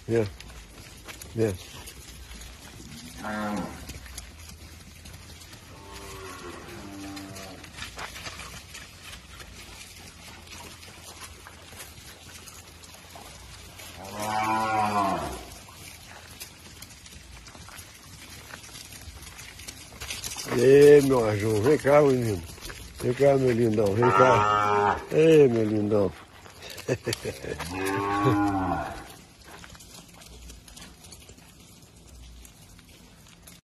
Vem. Vem. Ei, meu anjo, vem cá, menino. Vem cá, meu lindão, vem cá. Ei, meu lindão.